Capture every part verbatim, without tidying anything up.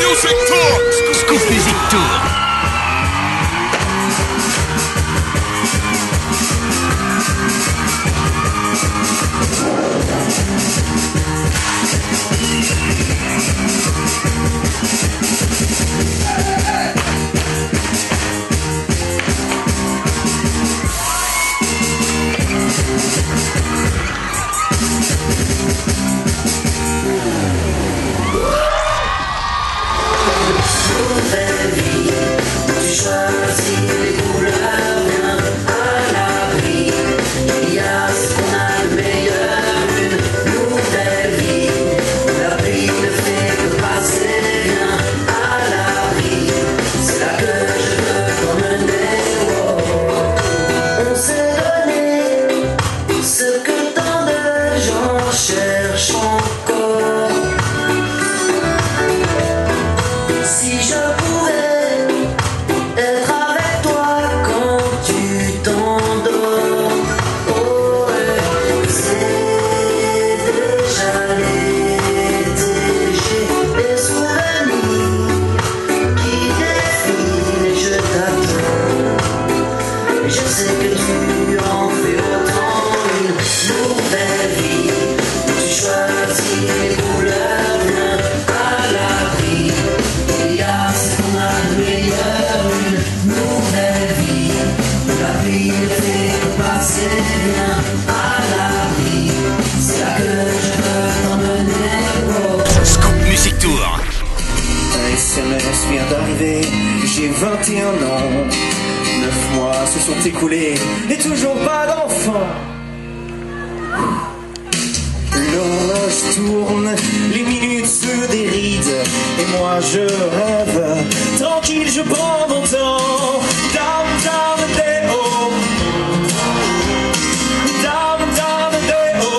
Music Tour. Scoop Music Tour. Vient d'arriver, j'ai vingt et un ans. Neuf mois se sont écoulés et toujours pas d'enfant. L'horloge tourne, les minutes se dérident et moi je rêve. Tranquille, je prends mon temps. Dame, dame, déo. Dame, dame, déo.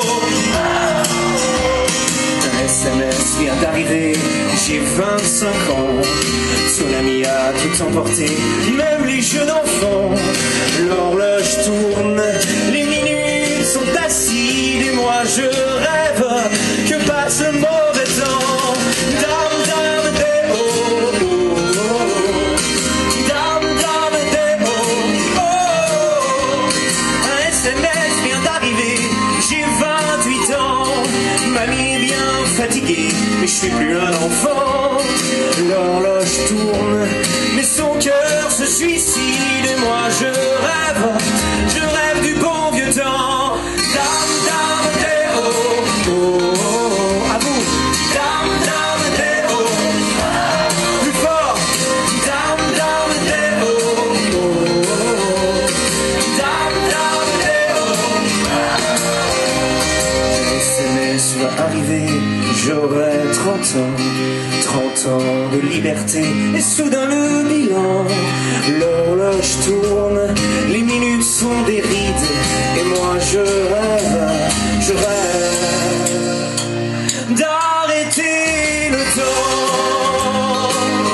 Un S M S vient d'arriver, j'ai vingt-cinq ans. Tsunami a tout emporté, même les jeux d'enfants. L'horloge tourne, les minutes sont acides et moi je rêve que passe le mauvais temps. Dame, dame, déo. Oh, oh, oh. Dame, dame, déo. Oh, oh. Un S M S vient d'arriver, j'ai vingt-huit ans. Mamie est bien fatiguée, mais je suis plus un enfant. L'horloge tourne, mais son cœur se suicide et moi je rêve, je rêve du bon vieux temps. Dame, dame, déo. Oh, oh, oh. À vous. Dame, dame, déo. Plus fort. Dame, dame, déo. Oh, oh, oh. Dame, dame, déo. S M S va arriver, j'aurai trente ans. trente ans de liberté et soudain le bilan. L'horloge tourne, les minutes sont des rides et moi je rêve, je rêve d'arrêter le temps.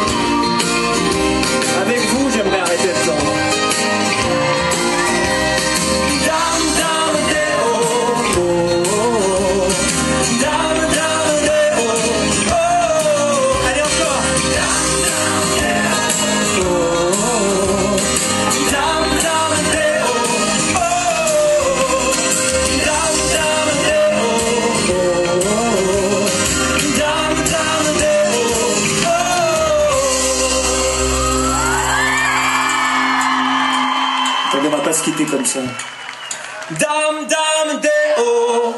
Avec vous j'aimerais arrêter le temps. Dame, dame, déo. Oh, oh, oh. Dame, dame, déo. Oh, allez encore. Dame, dame, déo. Oh, dame, dame, déo. Oh, dame, dame, déo. Oh, dame, dame, déo. Oh. On ne va pas se quitter comme ça. Dame, dame, déo.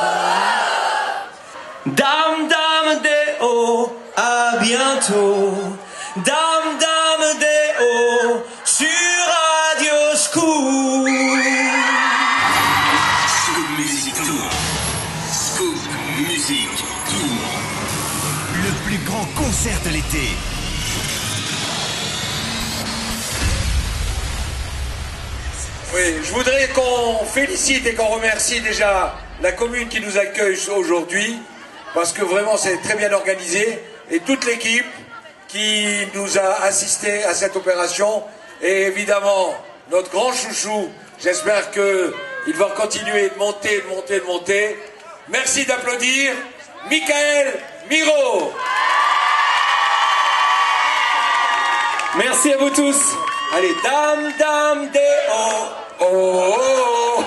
Dame, dame, déo. À bientôt. Dame, dame, déo. Sur Radio Scoop. Scoop Music Tour. Scoop Music Tour. Le plus grand concert de l'été. Oui, je voudrais qu'on félicite et qu'on remercie déjà la commune qui nous accueille aujourd'hui, parce que vraiment c'est très bien organisé, et toute l'équipe qui nous a assisté à cette opération, et évidemment notre grand chouchou, j'espère qu'il va continuer de monter, de monter, de monter. Merci d'applaudir Michael Miro. Merci à vous tous. Allez, dame, dame, des oh, oh, oh.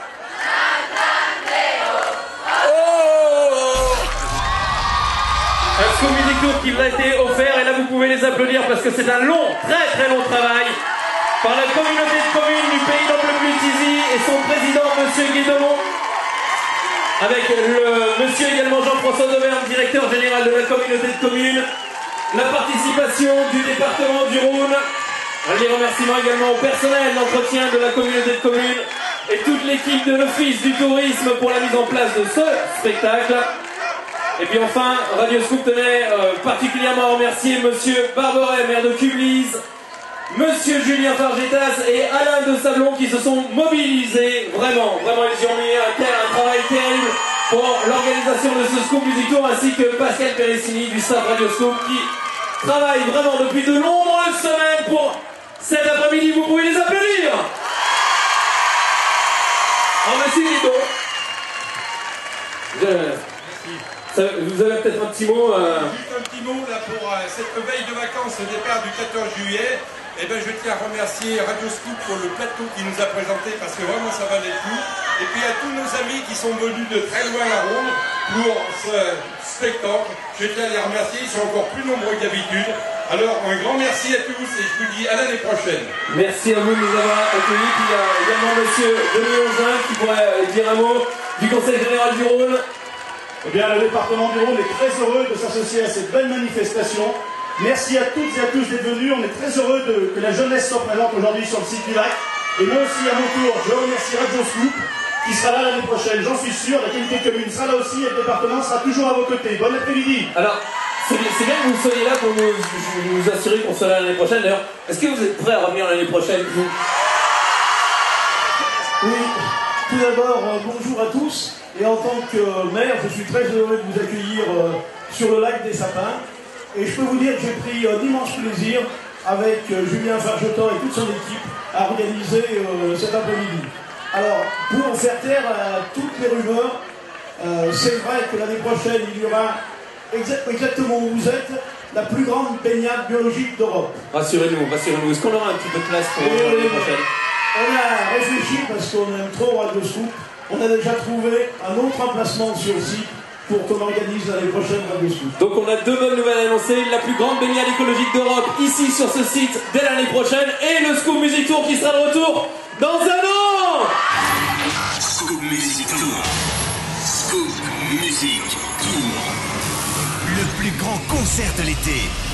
Un Scoop Music Tour qui vous a été offert et là vous pouvez les applaudir parce que c'est un long, très très long travail par la communauté de communes du Pays d'Amble-Plus-Tizy et son président Monsieur Guédomont, avec le Monsieur également Jean-François Dauvergne, directeur général de la communauté de communes, la participation du département du Rhône, les remerciements également au personnel d'entretien de la communauté de communes et toute l'équipe de l'Office du tourisme pour la mise en place de ce spectacle. Et puis enfin, Radio Scoop tenait euh, particulièrement à remercier Monsieur Barberet, maire de Cublis, Monsieur Julien Fargetas et Alain de Sablon qui se sont mobilisés, vraiment, vraiment ils y ont mis un, un travail terrible pour l'organisation de ce Scoop Music Tour, ainsi que Pascal Peressini du staff Radio Scoop qui travaille vraiment depuis de nombreuses semaines pour cet après-midi. Vous pouvez les applaudir. Alors Monsieur Guido, je... Ça, vous avez peut-être un petit mot euh... Juste un petit mot là pour euh, cette veille de vacances au départ du quatorze juillet. Et ben, je tiens à remercier Radio Scoop pour le plateau qui nous a présenté parce que vraiment ça valait le coup. Et puis à tous nos amis qui sont venus de très loin à Rome pour ce spectacle, je tiens à les remercier, ils sont encore plus nombreux que d'habitude. Alors un grand merci à tous et je vous dis à l'année prochaine. Merci à vous de nous avoir accueillis. Puis il y a également Monsieur Denis Onzin qui pourrait dire un mot du Conseil général du Rhône. Eh bien, le département du Rhône est très heureux de s'associer à cette belle manifestation. Merci à toutes et à tous d'être venus. On est très heureux de, que la jeunesse soit présente aujourd'hui sur le site du lac. Et moi aussi, à mon tour, je remercie Radio Scoop qui sera là l'année prochaine. J'en suis sûr, la qualité commune sera là aussi et le département sera toujours à vos côtés. Bon après-midi. Alors, c'est bien que vous soyez là pour nous, nous assurer qu'on sera là l'année prochaine. D'ailleurs, est-ce que vous êtes prêts à revenir l'année prochaine, vous? Oui. Tout d'abord, euh, bonjour à tous. Et en tant que euh, maire, je suis très heureux de vous accueillir euh, sur le lac des Sapins. Et je peux vous dire que j'ai pris un immense plaisir avec euh, Julien Fargeton et toute son équipe à organiser euh, cet après-midi. Alors, pour faire taire à toutes les rumeurs, euh, c'est vrai que l'année prochaine, il y aura exa exactement où vous êtes, la plus grande baignade biologique d'Europe. Rassurez-nous, rassurez-nous. Est-ce qu'on aura un petit peu de place pour l'année prochaine? On a réfléchi parce qu'on aime trop Radio Scoop. On a déjà trouvé un autre emplacement sur le site pour qu'on organise l'année prochaine Radio Scoop. Donc on a deux bonnes nouvelles à annoncer. La plus grande baignade écologique d'Europe ici sur ce site dès l'année prochaine. Et le Scoop Music Tour qui sera de retour dans un an. Scoop Music Tour. Scoop Music Tour. Le plus grand concert de l'été.